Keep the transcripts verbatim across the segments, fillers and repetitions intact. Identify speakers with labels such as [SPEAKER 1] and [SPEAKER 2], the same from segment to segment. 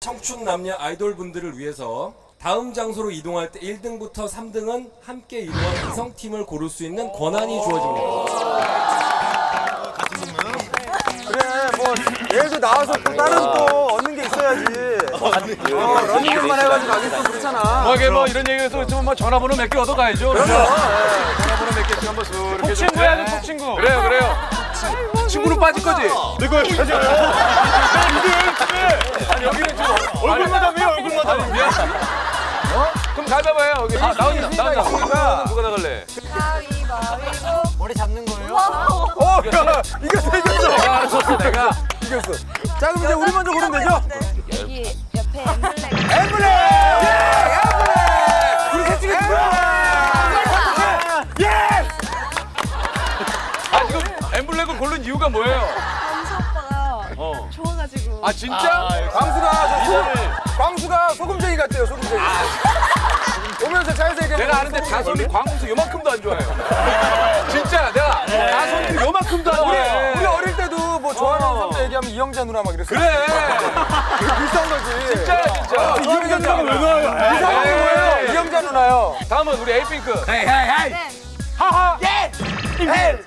[SPEAKER 1] 청춘 남녀 아이돌 분들을 위해서 다음 장소로 이동할 때 일 등부터 삼 등은 함께 이동한 이성팀을 고를 수 있는 권한이 주어집니다.
[SPEAKER 2] 그래, 뭐 얘도 나와서 또 다른 또 얻는 게 있어야지. 어, 러닝맨만 해가지고 가기 좀 그렇잖아.
[SPEAKER 3] 뭐 이게 뭐 이런 얘기해서 좀 뭐 전화번호 몇 개 얻어가야죠.
[SPEAKER 2] 그럼요.
[SPEAKER 3] 네. 전화번호 몇 개씩 한번 쑥 이렇게 톡 친구 해야죠, 톡 친구. 그래요, 그래요. 친구는 빠질 거지?
[SPEAKER 4] 이거 가져요.
[SPEAKER 3] 아니 여기는 좀
[SPEAKER 4] 얼굴만 하면 얼굴만 하면
[SPEAKER 3] 미안. 어? 그럼 가위바위보 해요. 여기. 아, 나온다, 나온다. 누가 누가 나갈래?
[SPEAKER 5] 가위바위보.
[SPEAKER 2] 머리 잡는 거예요?
[SPEAKER 4] 어, 야, 이겼어, 이겼어.
[SPEAKER 3] 내가 알았어, 내가.
[SPEAKER 2] 이겼어. 자, 그럼 이제 우리 먼저 고르면 되죠?
[SPEAKER 5] 여기 옆에 엠블랙.
[SPEAKER 2] 엠블랙! 예! 엠블랙! 우리 셋 중에 누구야? 예!
[SPEAKER 3] 아, 지금 엠블랙을 고른 이유가 뭐예요?
[SPEAKER 5] 광수 오빠가
[SPEAKER 3] 어.
[SPEAKER 5] 좋아가지고.
[SPEAKER 3] 아, 진짜?
[SPEAKER 2] 광수가 저 소금, 광수가 소금쟁이 같대요, 소금쟁이. 오면서 자연스 얘기해.
[SPEAKER 3] 내가 아는데 다솜이 광수 요만큼도 안 좋아해요. 진짜 내가 다솜이 요만큼도 안 좋아해.
[SPEAKER 2] 우리 어릴 때도 뭐 좋아하는
[SPEAKER 3] 어.
[SPEAKER 2] 선배 얘기하면 이영자 누나 막 이랬어.
[SPEAKER 3] 그래.
[SPEAKER 2] 비슷한 거지.
[SPEAKER 3] 진짜야, 진짜.
[SPEAKER 2] 어, 이영자 누나가 왜 나와요? 이상한 게 뭐예요? 이영자 누나요.
[SPEAKER 3] 다음은 우리 에이핑크.
[SPEAKER 2] 헤이 헤이 헤이.
[SPEAKER 5] 네.
[SPEAKER 2] 하하. 예. 헬.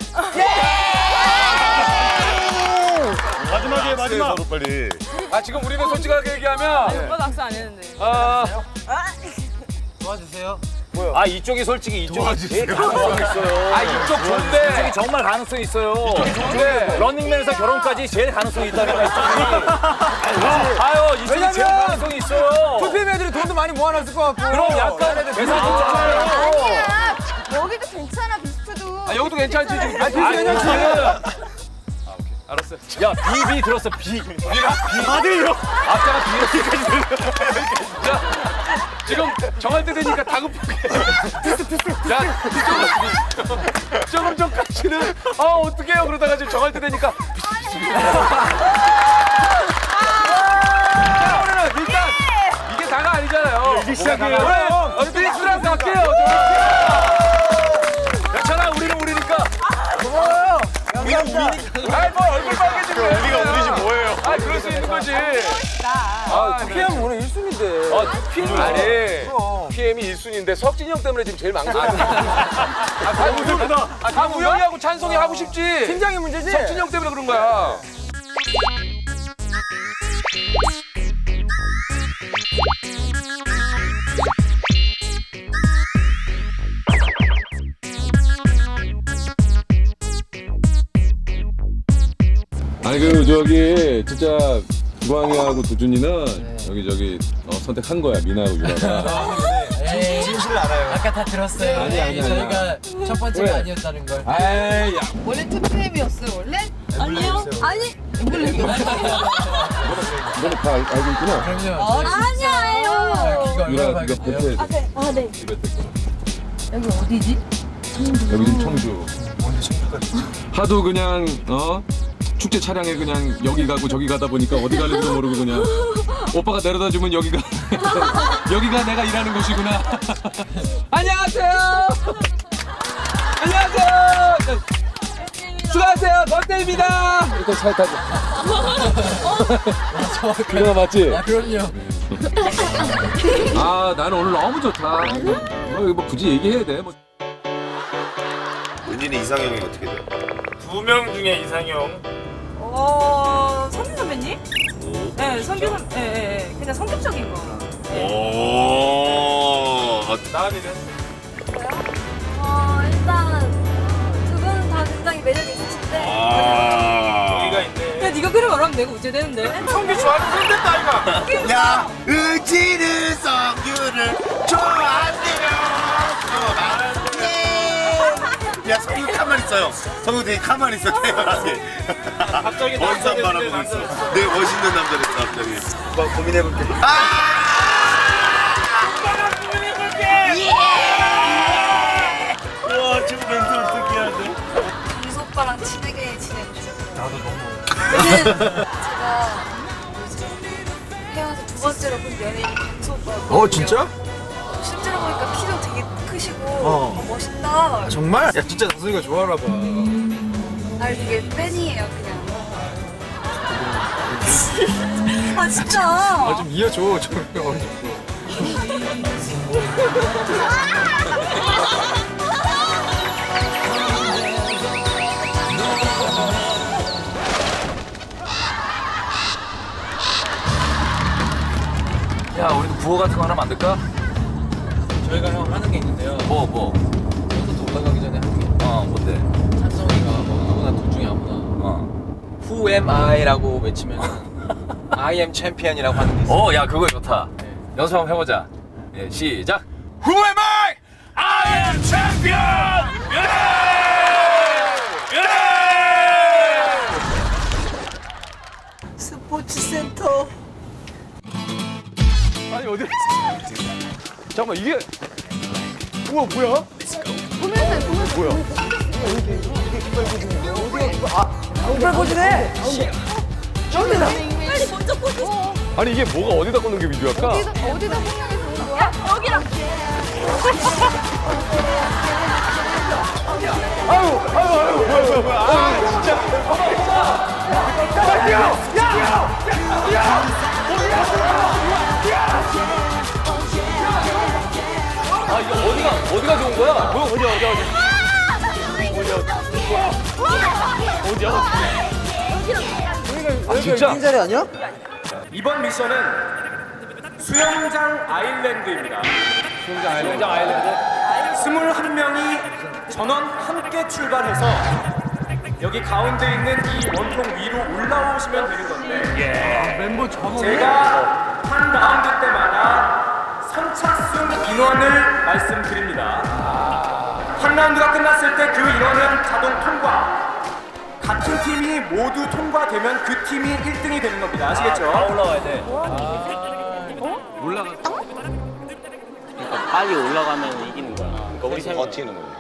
[SPEAKER 4] 마지막에 마지막. 서로 빨리.
[SPEAKER 3] 아, 지금 우리는 솔직하게 얘기하면
[SPEAKER 5] 오빠 낙서 안 했는데.
[SPEAKER 3] 아,
[SPEAKER 2] 도와주세요.
[SPEAKER 6] 아 이쪽이 솔직히 이쪽이 제일 가능성 있어요.
[SPEAKER 3] 아 이쪽 좋은데.
[SPEAKER 6] 이쪽이 정말 가능성 있어요.
[SPEAKER 3] 이쪽이 좋은데.
[SPEAKER 6] 런닝맨에서 결혼까지 제일 가능성 있다니까 이쪽이. 아유 이쪽이 제일
[SPEAKER 2] 왜냐면
[SPEAKER 6] 가능성이 있어요.
[SPEAKER 2] 투피엠 애들이 돈도 많이 모아놨을 것 같고.
[SPEAKER 6] 그럼 약간 계산 좋잖아요.
[SPEAKER 5] 아니야. 여기도 괜찮아, 비스트도.
[SPEAKER 3] 아 여기도 괜찮지 지금.
[SPEAKER 2] 아, 비슷해, 괜찮지.
[SPEAKER 3] 알았어.
[SPEAKER 6] 야 비비 들었어 비.
[SPEAKER 3] 비가 비.
[SPEAKER 4] 다들요.
[SPEAKER 3] 앞자가 비가 자 지금 정할 때 되니까 다급하게. 자 조금 조금 전까지는 아 어떡해요 그러다가 지금 정할 때 되니까. 자 우리는 일단 이게 다가 아니잖아요.
[SPEAKER 4] 이게 시작이에요.
[SPEAKER 3] 그래 비스트라서 할게요. 괜찮아 우리는 우리니까.
[SPEAKER 2] 고마워요.
[SPEAKER 3] 아이 뭐 얼굴 빨개지고.
[SPEAKER 4] 우리가 우리지 뭐예요?
[SPEAKER 3] 아 그럴 수 있는 거지.
[SPEAKER 2] 아, 투피엠 오늘 일 순위인데.
[SPEAKER 3] 아, 피엠이 아니.
[SPEAKER 2] 그럼.
[SPEAKER 3] 피엠이 일 순위인데 석진이 형 때문에 지금 제일 망설여. 아, 다 우영이다. 아, 다 우영이하고 찬송이 하고 싶지.
[SPEAKER 2] 팀장이 문제지?
[SPEAKER 3] 석진이 형 때문에 그런 거야.
[SPEAKER 7] 아니 그 저기 진짜 주광이하고 두준이는 여기 저기 어, 선택한 거야 미나하고 유나가.
[SPEAKER 2] 진실을 알아요.
[SPEAKER 8] 아까 다 들었어요.
[SPEAKER 7] 아니, 아니, 아니.
[SPEAKER 8] 저희가 첫 번째가
[SPEAKER 7] 왜?
[SPEAKER 8] 아니었다는 걸.
[SPEAKER 7] 아이 야.
[SPEAKER 5] 원래 투피엠이었어요, 원래? 아니요. 아니. 엠블랙이요.
[SPEAKER 7] 너는 다 알, 알고 있구나.
[SPEAKER 8] 그럼요.
[SPEAKER 5] 아니에요.
[SPEAKER 8] 이거
[SPEAKER 7] 유나
[SPEAKER 8] 얼마나
[SPEAKER 7] 이거
[SPEAKER 8] 받겠대요?
[SPEAKER 7] 뱉어야 돼.
[SPEAKER 5] 아, 네. 아, 네.
[SPEAKER 7] 입에 뱉고.
[SPEAKER 5] 여기 어디지?
[SPEAKER 7] 여기 지금 청주. 하도 그냥 어 축제 차량에 그냥 여기 가고 저기 가다 보니까 어디 가는지도 모르고 그냥 오빠가 데려다 주면 여기가 여기가 내가 일하는 곳이구나. 안녕하세요. 안녕하세요. 수고하세요. 덕대입니다. 일단 차에 타자. 그거 맞지?
[SPEAKER 8] 아 그럼요.
[SPEAKER 7] 아 나는 오늘 너무 좋다. 뭐, 뭐 굳이 얘기해야 돼. 뭐.
[SPEAKER 4] 은진이 이상형이 어떻게 돼요?
[SPEAKER 9] 두 명 중에 이상형.
[SPEAKER 10] 어, 성규 선배님? 네, 성규 선, 예, 예, 예. 그냥 성격적인 거.
[SPEAKER 4] 오.
[SPEAKER 9] 나은이는?
[SPEAKER 5] 어, 일단 두 분 다 굉장히 매력이 있으신데.
[SPEAKER 4] 아.
[SPEAKER 9] 여기가 있네.
[SPEAKER 10] 그냥 네가 그래 말하면 내가 어째 되는데?
[SPEAKER 9] 성규 좋아하는 그런 됐다 아이가.
[SPEAKER 4] 야, 은진은 성규를 좋아한대요. 야, 성규 가만히 있어요. 성규 되게 가만히 있어, 태연하게.
[SPEAKER 9] 갑자기
[SPEAKER 4] 원산
[SPEAKER 9] 남자
[SPEAKER 4] 바라보고
[SPEAKER 9] 됐네,
[SPEAKER 4] 있어.
[SPEAKER 9] 남자.
[SPEAKER 4] 내 멋있는 남자 됐어, 갑자기. 뭐, 고민해볼게. 아! 와, 지금 멘트 어떻게 해야 돼?
[SPEAKER 5] 유수 오빠랑 친하게 지내고 있어요.
[SPEAKER 4] 나도 너무.
[SPEAKER 5] 제가 요즘 헤어서 두 번째로 본 연예인이 강수 오빠였거든요.
[SPEAKER 2] 어, 진짜?
[SPEAKER 5] 실제로 보니까 키도 되게 크시고
[SPEAKER 2] 어.
[SPEAKER 5] 어, 멋있다.
[SPEAKER 2] 정말? 야, 진짜 정수이가 좋아하나 봐.
[SPEAKER 5] 아, 되게 팬이에요, 그냥. 아 진짜.
[SPEAKER 3] 아, 좀 이어줘. 좀 어느 정도.
[SPEAKER 6] 야, 우리도 구호 같은 거 하나 만들까?
[SPEAKER 8] 저희가 형 하는 게 있는데요.
[SPEAKER 6] 뭐, 뭐?
[SPEAKER 8] 콘서트 올라가기 전에 하는 게.
[SPEAKER 6] 어, 뭔데?
[SPEAKER 8] 찬성이가 뭐 아무나 둘 중에 아무나
[SPEAKER 6] 어.
[SPEAKER 8] Who am I라고 외치면 I am champion이라고 하는 게 있어요.
[SPEAKER 6] 오, 야, 그거 좋다.
[SPEAKER 8] 네.
[SPEAKER 6] 연습 한번 해보자. 예, 시작.
[SPEAKER 3] Who am I? I am champion! 예! 예!
[SPEAKER 10] 스포츠 센터.
[SPEAKER 3] 아니, 어디? 잠깐만, 이게. 우와, 뭐야? 뭐야?
[SPEAKER 10] 오발고지네. 정민아.
[SPEAKER 5] 빨리 먼저 꽂으.
[SPEAKER 3] 아니, 이게 뭐가 어디다 꽂는 게 민규할까?
[SPEAKER 5] 어디다 꽂는 게 좋은 거야? 여기랑.
[SPEAKER 3] 아유, 아유, 아유, 뭐야, 뭐야, 뭐야. 아, 진짜. 야! 야! 야! 야!
[SPEAKER 6] 아, 이거 어디가, 어디가 좋은 거야?
[SPEAKER 3] 뭐, 어디야, 어디야, 어디야. 어디야?
[SPEAKER 6] 아, 진짜?
[SPEAKER 2] 자리 아니야?
[SPEAKER 1] 이번 미션은 수영장 아일랜드입니다.
[SPEAKER 3] 수영장 아일랜드. 아일랜드.
[SPEAKER 1] 스물한 명이 전원 함께 출발해서 여기 가운데 있는 이 원통 위로 올라오시면 되는 건데
[SPEAKER 3] 멤버 정원.
[SPEAKER 1] 제가 한 라운드 때마다 선착순 인원을 말씀드립니다. 한 라운드가 끝났을 때 그 인원은 자동 통과. 같은 팀이 모두 통과되면 그 팀이 일 등이 되는 겁니다. 아시겠죠?
[SPEAKER 6] 다 올라와야 돼.
[SPEAKER 3] 올라가.
[SPEAKER 6] 그러니까 빨리 올라가면 이기는 거야. 그러니까 우리 세
[SPEAKER 4] 버티는 거야.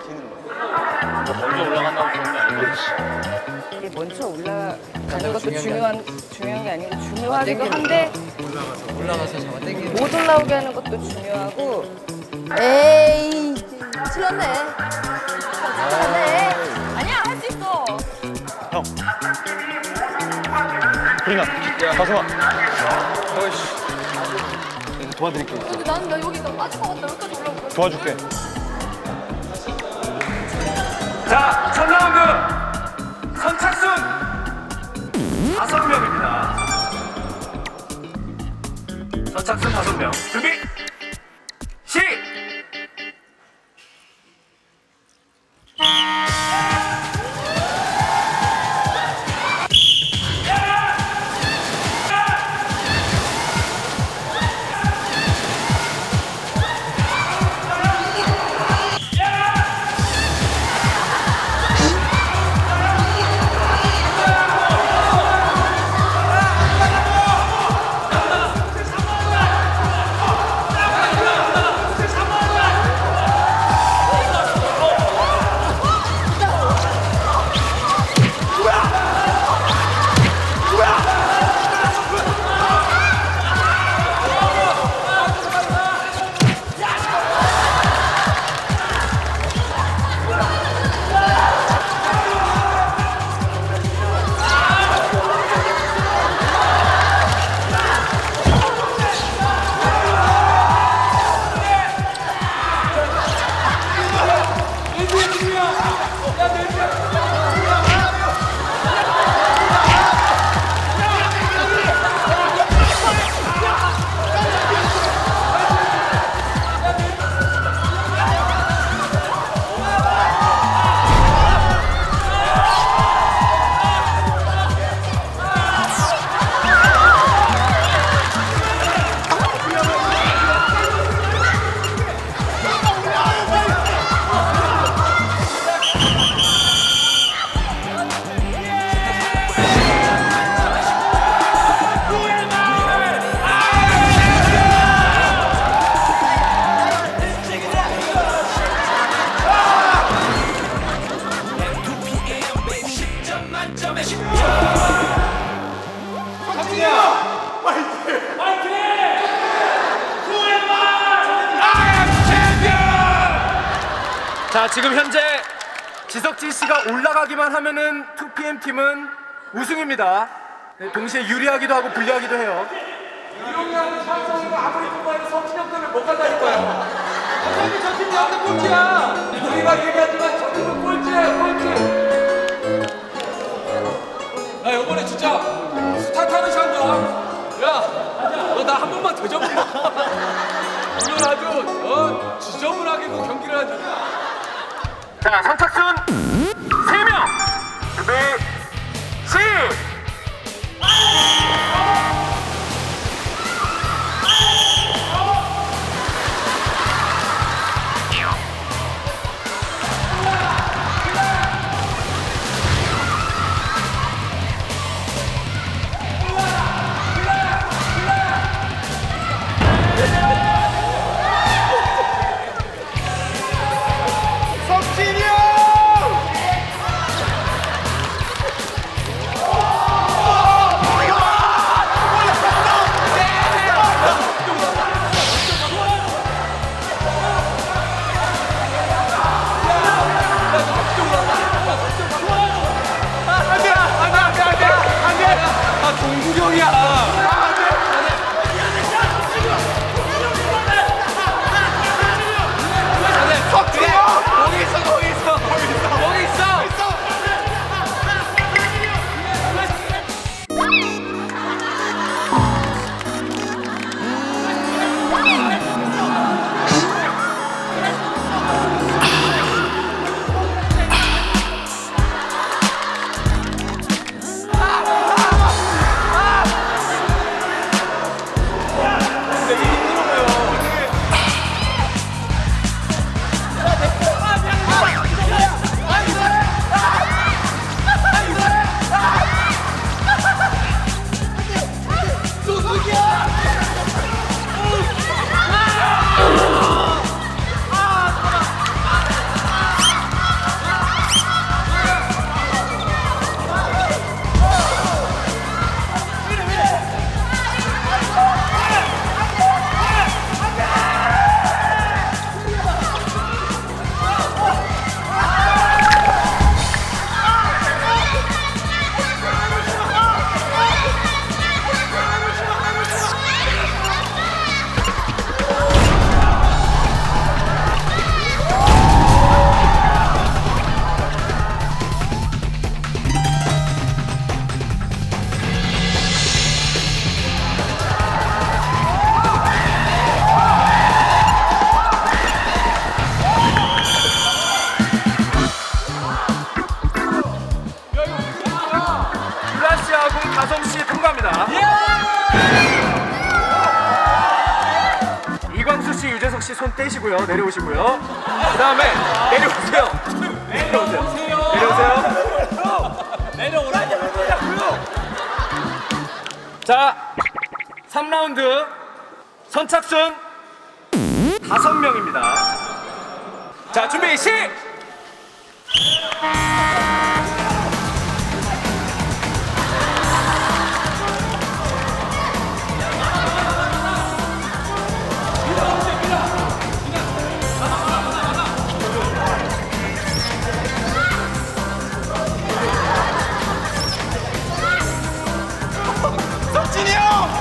[SPEAKER 6] 먼저 올라간다고 그런 게 아니고.
[SPEAKER 10] 이게 먼저 올라가는 것도 중요한 중요한 게 아니고 중요하기도 한데
[SPEAKER 8] 올라가서 잡아 당기는.
[SPEAKER 10] 못 올라오게 하는 것도 중요하고.
[SPEAKER 5] 에이. 틀렸네. 틀렸네. 아니야 할 수 있어.
[SPEAKER 3] 그리나, 가서 와. 어이씨. 도와드릴게.
[SPEAKER 5] 난 나 여기 나 빠질 것 같다. 여기까지 올라올 거야.
[SPEAKER 3] 도와줄게.
[SPEAKER 1] 자, 첫 라운드 선착순 다섯 명입니다. 선착순 다섯 명 준비 시. 자, 지금 현재 지석진 씨가 올라가기만 하면은 투피엠 팀은 우승입니다. 네, 동시에 유리하기도 하고 불리하기도 해요.
[SPEAKER 3] 이용량 찬성이가 아무리 뽑아도 성진영 때문에 못 간다는 거야. 어차피 저 팀이 없는 꼴찌야. 우리가 얘기하지만 저 팀은 꼴찌야, 꼴찌. 나 이번에 진짜 스타 타는 샷이야. 야, 너 나 한 번만 더 접을래? 오늘 아주 어, 지저분하게 그 경기를 하지.
[SPEAKER 1] 자, 선착순 세 명. 준비, 시! 다솜씨 통과합니다. 이광수씨, 유재석씨 손 떼시고요. 내려오시고요. 그 다음에 내려오세요. 내려오세요. 내려오세요. 내려오라고요. 자, 삼 라운드 선착순 다섯 명입니다. 자, 준비 시!
[SPEAKER 2] 석진이 형!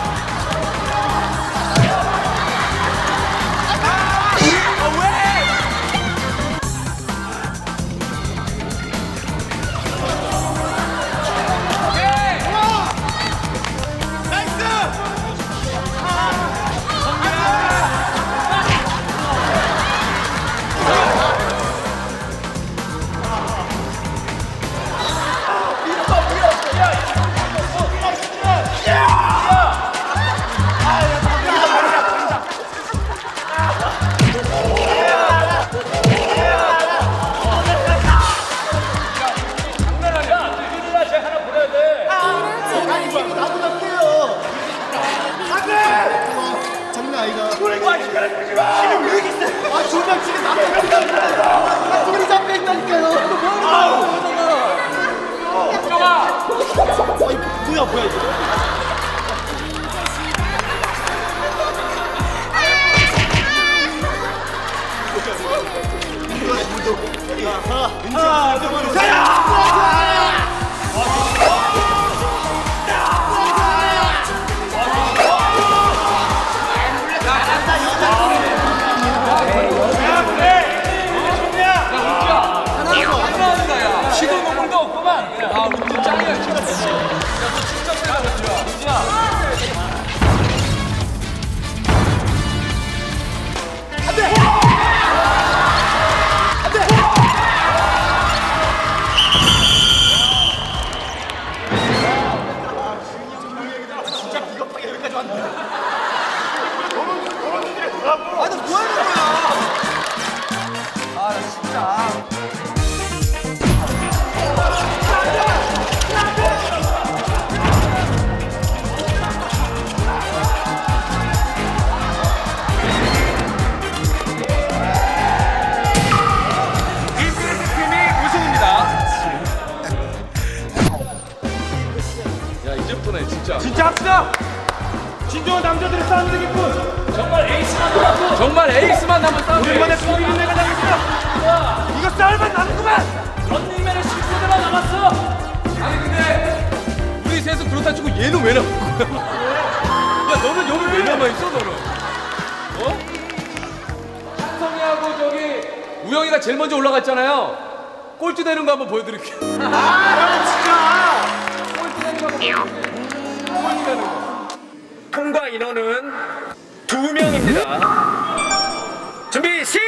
[SPEAKER 11] 뭐야 뭐야 이거? 하나, 둘, 셋!
[SPEAKER 3] 정말 에이스만 남은 싸움.
[SPEAKER 11] 오랜만에 소리를 내가 당했어. 이거 싸울만 나는구만.
[SPEAKER 3] 런닝맨의 실수대만 남았어. 아니 근데 우리 셋은 그렇다 치고 얘는 왜 남은 거야? 야 너는 여기 왜 남아 있어 너는? 어? 한성이하고 저기 우영이가 제일 먼저 올라갔잖아요. 꼴찌 되는 거 한번 보여드릴게요.
[SPEAKER 11] 아 진짜.
[SPEAKER 3] 꼴찌 되는 거 한번 보여드릴게요. 꼴찌 되는 거.
[SPEAKER 1] 통과 인원은 두 명입니다. 준비 시!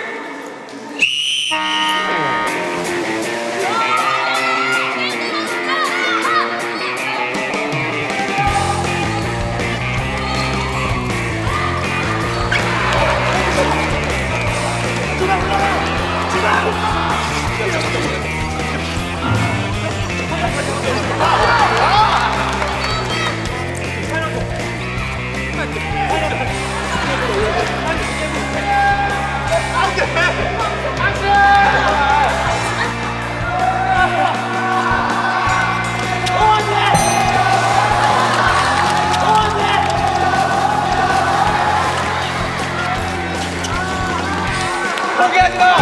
[SPEAKER 3] 포기하지 마!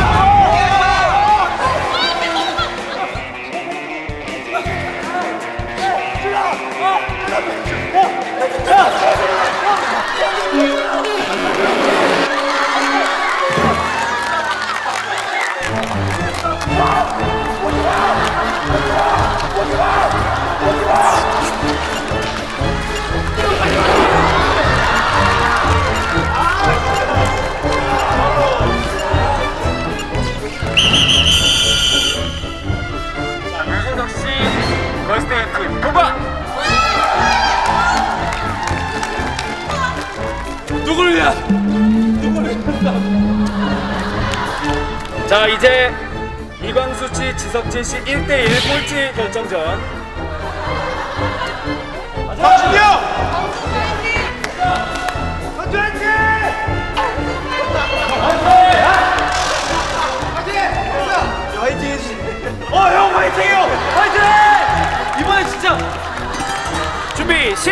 [SPEAKER 1] 유준석 씨 걸스데이 팀 통과!
[SPEAKER 3] 누구를 위한?
[SPEAKER 1] 자 이제 이광수 씨, 지석진 씨 일 대 일 꼴찌 결정전.
[SPEAKER 11] 박준영. 박준 화이팅. 화이팅 해주시. 어 형 화이팅해요. 화이팅.
[SPEAKER 3] 이번에 진짜
[SPEAKER 1] 준비 시!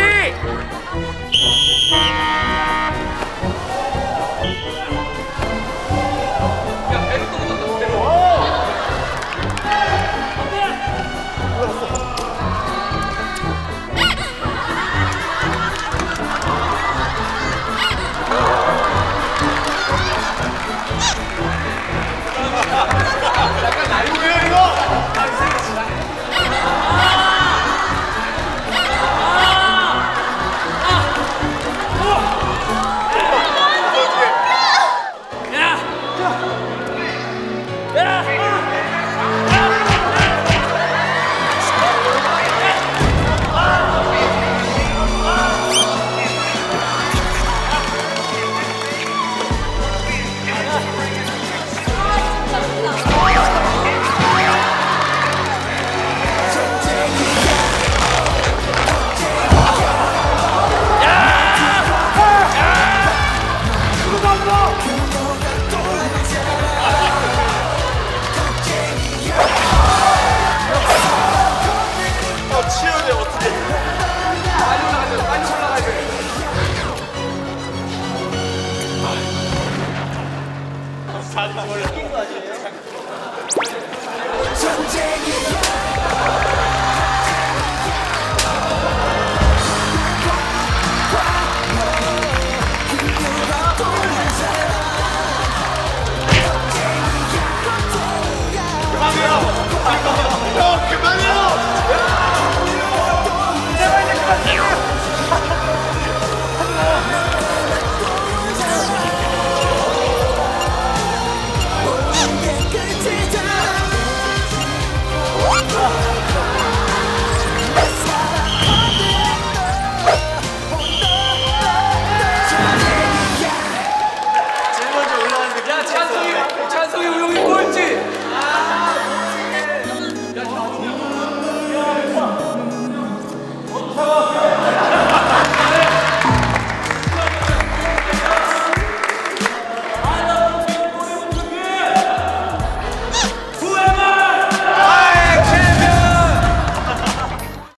[SPEAKER 9] 사진 올라.